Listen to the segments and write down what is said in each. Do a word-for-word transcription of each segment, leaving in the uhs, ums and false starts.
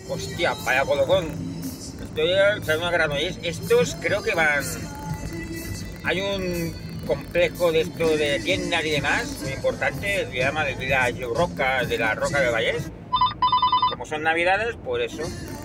Hostia, vaya colocón. Estoy echando una grano. Estos creo que van... Hay un complejo de esto de tiendas y demás, muy importante, se llama de las rocas, de la Roca de Vallés. Como son navidades, por eso.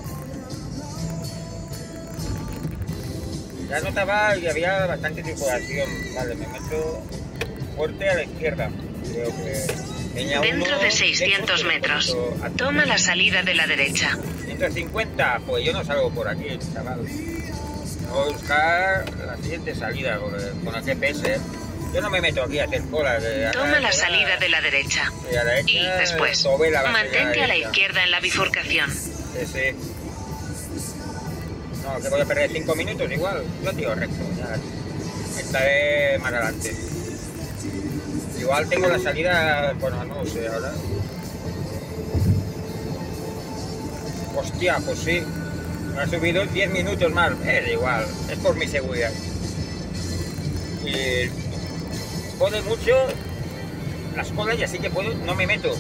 Ya notaba que había bastante circulación. Vale, me meto fuerte a la izquierda. Creo que... Dentro de seiscientos metros, toma la salida de la derecha. ciento cincuenta, pues yo no salgo por aquí, chaval. Voy a buscar la siguiente salida con el G P S. Yo no me meto aquí a hacer cola. De toma la salida de la derecha. De la derecha y después, mantente a la izquierda en la bifurcación. Sí, sí. No, que voy a perder cinco minutos igual. Yo tiro recto. Ya estaré más adelante. Igual tengo la salida, bueno, no sé ahora. Hostia, pues sí. Me ha subido diez minutos más. Es igual, es por mi seguridad. Y jode mucho las colas y así que puedo, no me meto.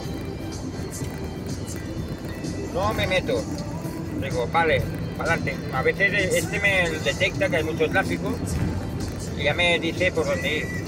No me meto. Digo, vale, para adelante. A veces este me detecta que hay mucho tráfico y ya me dice por dónde ir.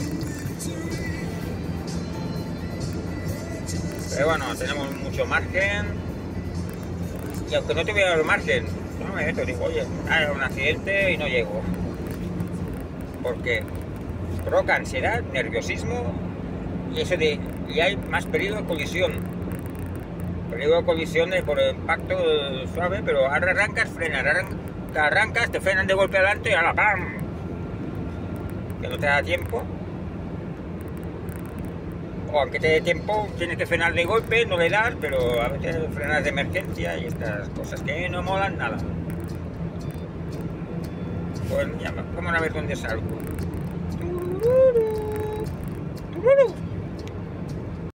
Pero bueno, tenemos mucho margen. Y aunque no tuviera el margen, no me meto, digo, oye, hay un accidente y no llego. ¿Por qué? Provoca ansiedad, nerviosismo y eso de. Y hay más peligro de colisión. Peligro de colisión de, por el impacto suave, pero ahora arrancas, frenas, arrancas, arrancas, te frenan de golpe adelante y ahora ¡pam! Que no te da tiempo. O aunque te dé tiempo, tienes que frenar de golpe, no le das, pero a veces frenas de emergencia y estas cosas que no molan nada. Pues ya, vamos a ver dónde salgo.